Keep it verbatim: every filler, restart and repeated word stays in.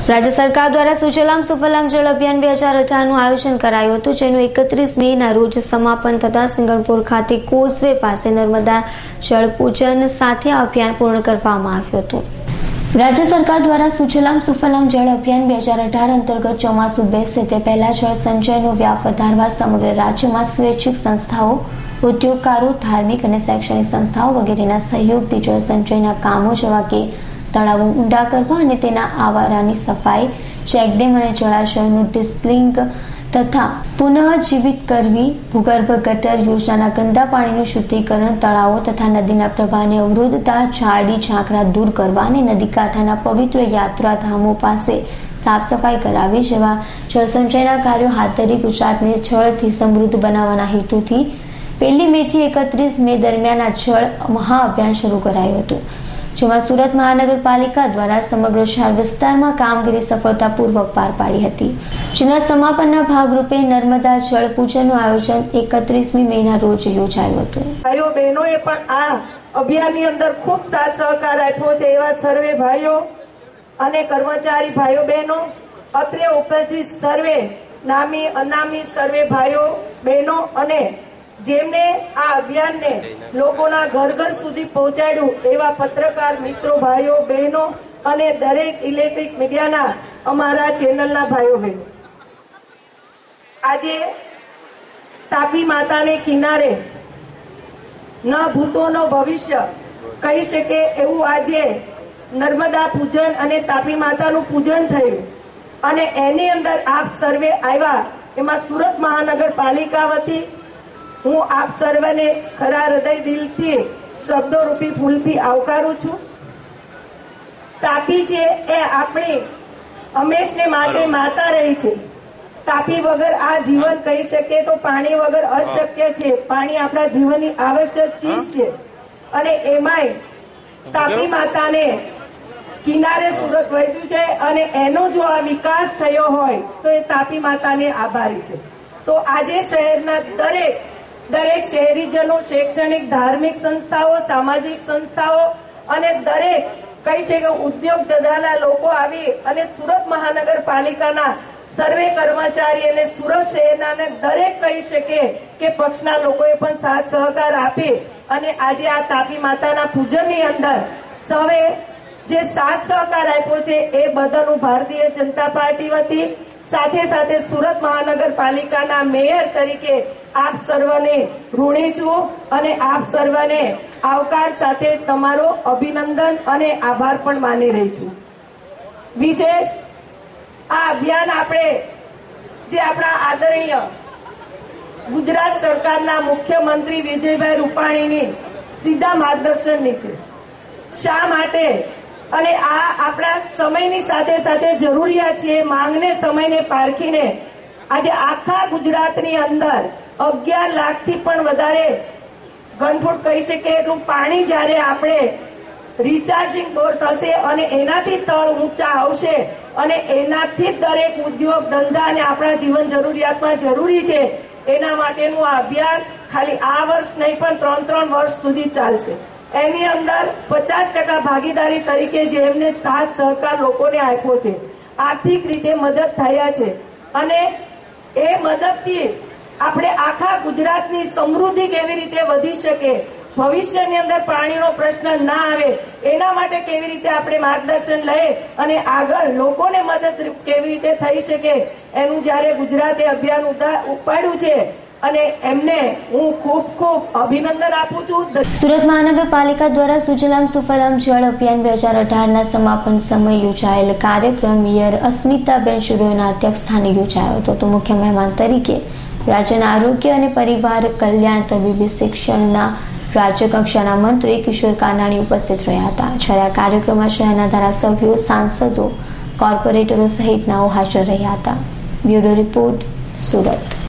राज्य सरकार द्वारा सुजलाम सुफलाम जल अभियान બે હજાર અઢાર નું આયોજન કરાયું હતું, જેનું એકત્રીસ મે ના રોજ સમાપન થતા સિંગણપુર ખાતે કોઝવે પાસે નર્મદા જળ પૂજન સાથે આ અભિયાન પૂર્ણ કરવામાં આવ્યું હતું। राज्य सरकार द्वारा सुजलाम सुफलाम जल अभियान બે હજાર અઢાર अंतर्गत ચોમાસું બેસે તે પહેલા જળ સંચયનો વ્યાપ વધારવા સમગ્ર રાજ્યમાં સ્વૈચ્છિક સંસ્થાઓ, ઉદ્યોગકારો, ધાર્મિક અને શૈક્ષણિક સંસ્થાઓ વગેરેના સહયોગથી જળ સંચયના કામો જેવા કે તળાવો ઊંડા કરવા અને તેના આવારાની સફાઈ, ચેકડેમ અને જળાશયોનું ડિસ્ટિલિંગ તથા પુનઃજીવિત કરવી, ભૂગર્ભ ગટર યોજનાના ગંદા પાણીનું શુદ્ધિકરણ, તળાવો તથા નદીના પ્રવાહને અવરોધતા ઝાડી ઝાંખરા દૂર કરવા અને નદી કાંઠાના પવિત્ર યાત્રાધામો પાસે સાફ સફાઈ કરાવી જેવા જળસંચયના કાર્યો હાથ ધરી ગુજરાતને જળથી સમૃદ્ધ બનાવવાના હેતુથી પહેલી મે થી એકત્રીસ મે દરમિયાન આ જળ મહાઅભિયાન શરૂ કરાયું હતું, જેમાં સુરત મહાનગરપાલિકા દ્વારા સમગ્ર શહેર વિસ્તારમાં કામગીરી સફળતાપૂર્વક પાર પાડી હતી, જેના સમાપનના ભાગરૂપે નર્મદા જળ પૂજનનું આયોજન એકત્રીસમી મે ના રોજ યોજાયું હતું। ભાઈઓ બહેનોએ પણ આ અભિયાનની અંદર ખૂબ સાથ સહકાર આપ્યો છે એવા સર્વે ભાઈઓ અને કર્મચારી ભાઈઓ બહેનો, અત્રે ઉપસ્થિત સર્વે નામી અનામી સર્વે ભાઈઓ બહેનો અને જેમને આ અભિયાનને લોકોના ઘર ઘર સુધી પહોંચાડ્યું એવા પત્રકાર મિત્રો, ભાઈઓ બહેનો અને દરેક ઇલેક્ટ્રિક મીડિયાના અમારા ચેનલના ભાઈઓ બહેનો, આજે તાપી માતાને કિનારે ન ભૂતો ન ભવિષ્ય કહી શકે એવું આજે નર્મદા પૂજન અને તાપી માતાનું પૂજન થયું અને એની અંદર આપ સર્વે આવ્યા, એમાં સુરત મહાનગરપાલિકા વતી હું આપ સર્વને ખરા હૃદય દિલથી શબ્દો રૂપી ફૂલથી આવકારું છું। તાપી છે એ આપણી હંમેશને માટે માતા રહી છે। તાપી વગર આ જીવન કહી શકે તો પાણી વગર અશક્ય છે। પાણી આપણા જીવનની આવશ્યક ચીજ છે અને એમાંય તાપી માતાને કિનારે સુરત વસ્યું છે અને એનો જો આ વિકાસ થયો હોય તો એ તાપી માતાને આભારી છે। તો આજે શહેરના દરેક દરેક શહેરીજનો, શૈક્ષણિક, ધાર્મિક સંસ્થાઓ, સામાજિક સંસ્થાઓ અને દરેક કહી છે કે ઉદ્યોગ ધંધાના લોકો આવી અને સુરત મહાનગરપાલિકાના સર્વે કર્મચારી અને સુરત શહેરના દરેક કહી શકે કે પક્ષના લોકોએ પણ સાથ સહકાર આપી અને આજે આ તાપી માતાના પૂજનની અંદર સૌએ જે સાથ સહકાર આપ્યો છે એ બદલ હું ભારતીય જનતા પાર્ટી વતી સાથે સાથે સુરત મહાનગરપાલિકાના મેયર તરીકે આપ સર્વને ઋણી છું અને આપ સર્વને આવકાર સાથે તમારો અભિનંદન અને આભાર પણ માની રહી છું। વિશેષ આ અભિયાન આપણે જે આપણા આદરણીય ગુજરાત સરકારના મુખ્યમંત્રી વિજયભાઈ રૂપાણીની સીધા માર્ગદર્શન નીચે શા માટે અને આ આપણા સમયની સાથે સાથે જરૂરિયાત છે, માંગને સમયને પારખીને આજે આખા ગુજરાતની અંદર અગિયાર લાખ થી પણ વધારે ઘનફૂટ કહી શકે એટલું પાણી જ્યારે આપણે રિચાર્જિંગ બોર થશે અને એનાથી તળ ઊંચા આવશે અને એનાથી દરેક ઉદ્યોગ ધંધા અને આપણા જીવન જરૂરિયાતમાં જરૂરી છે, એના માટેનું આ અભિયાન ખાલી આ વર્ષ નહીં પણ ત્રણ ત્રણ વર્ષ સુધી ચાલશે। એની અંદર પચાસ ટકા ભાગીદારી તરીકે જેમને સાથ સહકાર લોકોને આપ્યો છે, આર્થિક રીતે મદદ થયા છે અને એ મદદથી આપણે આખા ગુજરાતની સમૃદ્ધિ કેવી રીતે વધી શકે, ભવિષ્યની અંદર પાણીનો પ્રશ્ન ના આવે એના માટે કેવી રીતે આપણે માર્ગદર્શન લઈએ અને આગળ લોકોને મદદ કેવી રીતે થઈ શકે એનું જ્યારે ગુજરાતે અભિયાન ઉપાડ્યું છે અને એમને હું ખૂબ ખૂબ અભિનંદન આપું છું। સુરત મહાનગરપાલિકા દ્વારા સુજલામ સુફલામ જળ અભિયાન બે હજાર અઢાર ના સમાપન સમય યોજાયેલ કાર્યક્રમ મેયર અસ્મિતાબેન શુરોના અધ્યક્ષ સ્થાને યોજાયો હતો, તો મુખ્ય મહેમાન તરીકે રાજ્યના આરોગ્ય અને પરિવાર કલ્યાણ તબીબી શિક્ષણના રાજ્ય કક્ષાના મંત્રી કિશોર કાનાણી ઉપસ્થિત રહ્યા હતા, જ્યારે આ કાર્યક્રમમાં શહેરના ધારાસભ્યો, સાંસદો, કોર્પોરેટરો સહિતનાઓ હાજર રહ્યા હતા। Bureau report, Surat.